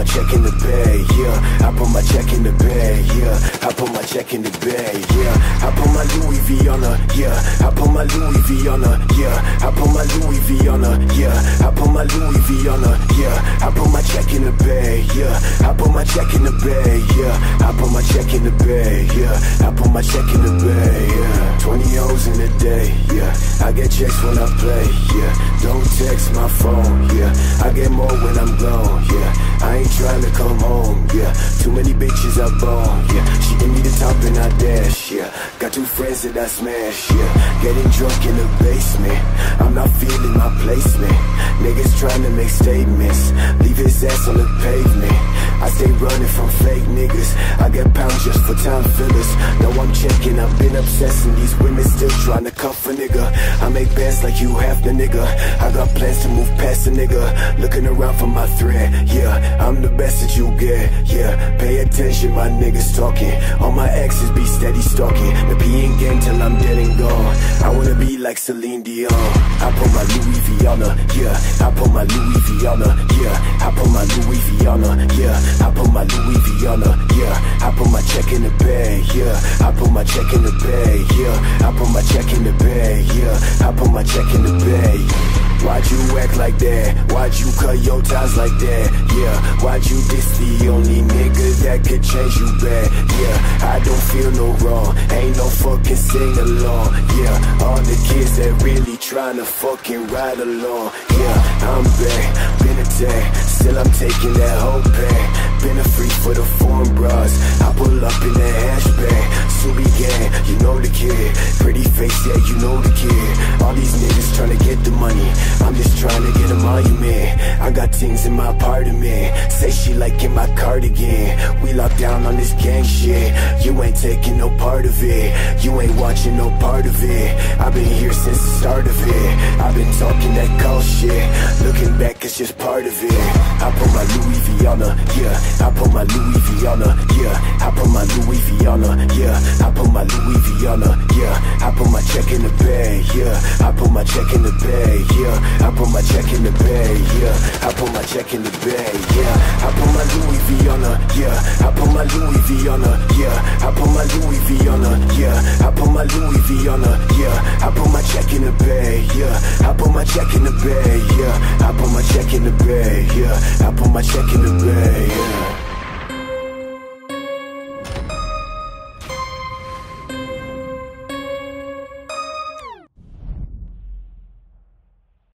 check in the bay, yeah. I put my check in the bay, yeah. I put my check in the bay, yeah. I put my Louis V on her, yeah. I put my Louis V on her, yeah. I put my Louis V on her, yeah. I put my Louis V on her, yeah. I put my check in the bay, yeah. I put my check in the bay, yeah. I put my check in the bay, yeah. I put my check in the bay, yeah. 20 O's in a day, yeah. I get checks when I play, yeah. Don't text my phone, yeah. I get more when I'm gone, yeah. I ain't trying to come home, yeah. Too many bitches I bone, yeah. She give me the top and I dash, yeah. Got 2 friends that I smash, yeah. Getting drunk in the basement, I'm not feeling my placement. Niggas trying to make statements, leave his ass on the pavement. I stay running from fake niggas, I get pounds just for time fillers. Now I'm checking, I've been obsessing. These women still trying to cuff a nigga. I make bands like you half the nigga. I got plans to move past a nigga. Looking around for my thread, yeah. I'm the best that you get, yeah. Pay attention, my niggas talking. All my exes be steady stalking. The peeing game till I'm dead and gone. I wanna be like Celine Dion. I put my Louis V on her, yeah. I put my Louis V on her, yeah. I put my Louis V on her, yeah. I put my Louis V on her, yeah. I put my check in the bay, yeah. I put my check in the bay, yeah. I put my check in the bay, yeah. I put my check in the bay. Why'd you act like that? Why'd you cut your ties like that? Yeah, why'd you diss the only nigga that could change you back? Yeah, I don't feel no wrong, ain't no fucking sing along. Yeah, all the kids that really tryna fucking ride along. Yeah, I'm back, been a tag, still I'm taking that whole bag. Been a freak for the foreign bras, I pull up in that hatchback. Subi gang, you know the kid, pretty face, yeah, you know the kid. All these niggas tryna get the money, I'm just trying to get a monument. I got things in my apartment, say she like in my cardigan. We locked down on this gang shit, you ain't taking no part of it. You ain't watching no part of it. I've been here since the start of it. I've been talking that cold shit, looking back it's just part of it. I put my Louis V on her, yeah. I put my Louis V on her, yeah. I put my Louis V on her, yeah. I put my Louis V on her, yeah. I put my check in the bay, yeah. I put my check in the bay, yeah. I put my check in the bay, yeah. I put my check in the bay, yeah. I put my Louis V on her, yeah. I put my Louis V on her, yeah. I put my Louis V on her, yeah. I put my Louis V on her, yeah. I put my check in the bay, yeah. I put my check in the bay, yeah. I put my check in the bay, yeah. I put my check in the bay, yeah.